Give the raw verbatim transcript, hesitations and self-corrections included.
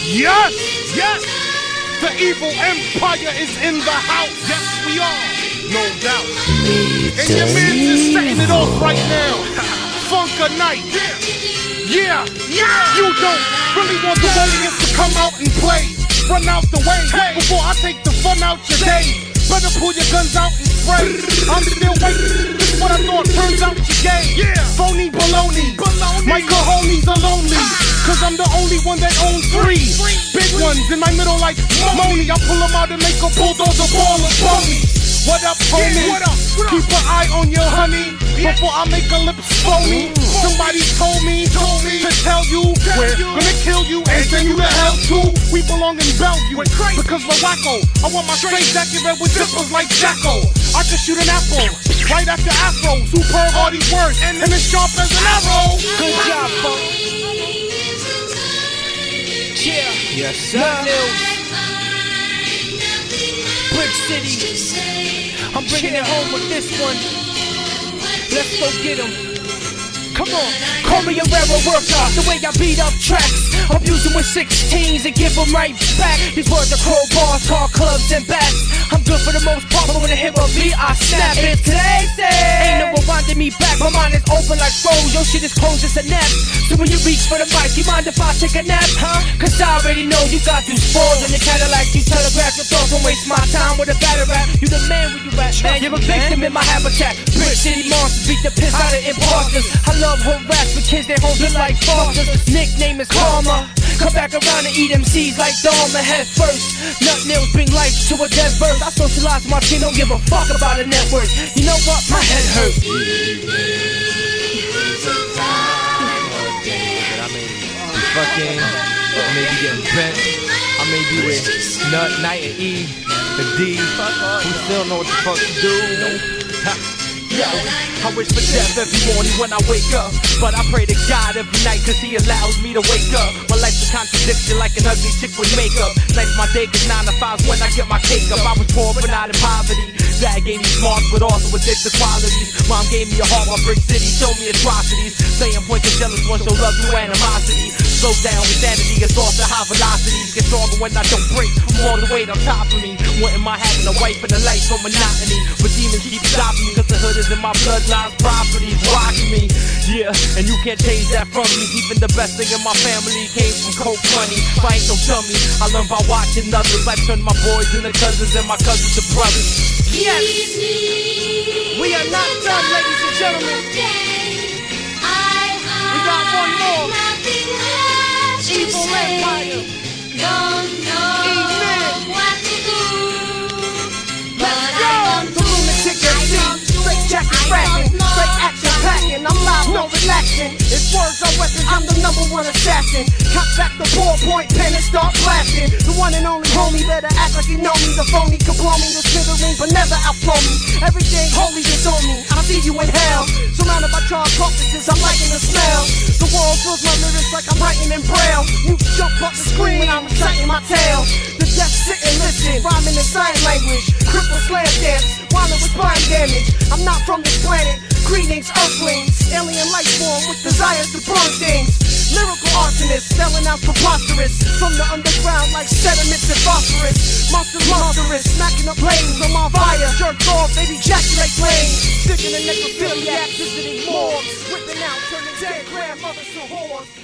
Yes, yes. The evil empire is in the house. Yes, we are. No doubt. And your man is setting it off right now. Funk a night. Yeah, yeah. You don't really want the audience to come out and play. Run out the way before I take the fun out your day. Better pull your guns out and spray. I'm still waiting. This is what I thought turns out you gay. Yeah. Phony baloney. baloney. My cojones are lonely. Cause I'm the only one that owns three big ones in my middle like Moni. I pull them out and make a bulldozer ball of pony. What up, homie? Yeah, what up? What up? Keep an eye on your honey before I make her lips foamy. Somebody told me, told me to tell you tell we're you. gonna kill you and send you to hell too. We belong in Bellevue because we're wacko. I want my straight jacket red with zippers like Jacko. I can shoot an apple right after afro. Superb all these words and as sharp as an arrow. Good job, folks. Yeah. Yes, sir. Brick City. I'm bringing it home with this one. Let's go get 'em. Come on. Call me a railroad worker, the way I beat up tracks. I'm using with sixteens and give them right back. These words are crowbars, car clubs and bats. I'm good for the most part, but when I hit a beat, I snap. It's today's day. Ain't no rewinding me back. My mind is open like froze. Your shit is closed, it's a nap. So when you reach for the mic, you mind if I take a nap, huh? Cause I already know you got these spores in the Cadillac. You telegraph your thoughts, don't waste my time with a battle rap. You the man where you at, man. You're a victim in my habitat. Brick City monsters beat the piss out of imposters. I love harass for kids, they hold it like fosters. Nickname is Karma. Come back around and eat M Cs like Dharma head first. Nut nails bring life to a dead verse. I socialize my team, don't give a fuck about a network. You know what? My head hurt. I may be fucking, I may be getting bent. I may be with Nut, Night, and E, the D. Who still know what the fuck to do? Yo, I wish for death every morning when I wake up, but I pray to God every night cause he allows me to wake up. My life's a contradiction like an ugly chick with makeup. Life's my day cause nine to five when I get my cake up. I was poor but not in poverty. Dad gave me smarts but also addictive qualities. Mom gave me a heart while Brick City showed me atrocities. Saying points of jealous one show love through animosity. Slow down with sanity, it's lost at high velocities. Get stronger when I don't break, I'm all the weight on top of me. Wanting my having a wife and a life for monotony, but demons keep stopping me cause the hood is in my bloodline's properties rocking me. Yeah, and you can't change that from me. Even the best thing in my family came from coke money. If I ain't no dummy, I learned by watching others. Life turned my boys into cousins and my cousins to brothers. Yes, we are not done, ladies and gentlemen. We got one more. Evil Empire. Don't know Amen. What to do. Let's go. Lunatic M C, straight jacket rapping, straight action packing. I'm live, no relaxing. If words are weapons, I'm the number one assassin. Cut back the ballpoint pen and start blasting. The one and only homie, better act like you know me. The phony can blow me to smithereens, but never outflow me. Everything holy is on me. I see you in hell. Surrounded by charred carcasses, I'm liking the smell. The world fills my lyrics like I'm writing in braille. You jump up the screen when I'm reciting my tale. The deaf sit and listen, rhyming in sign language. Cripple slam dance, wildin' with spine damage. I'm not from this planet. Greetings, earthlings. Alien life form with desires to burn things. Lyrical arsonist, selling out preposterous. From the underground like sediments and phosphorus. Monster monstrous, smacking up lanes. I'm on fire, jerk off, baby ejaculate flames. Sticking a necrophiliac, visiting morgues. Whipping out, turning dead grandmothers to whores.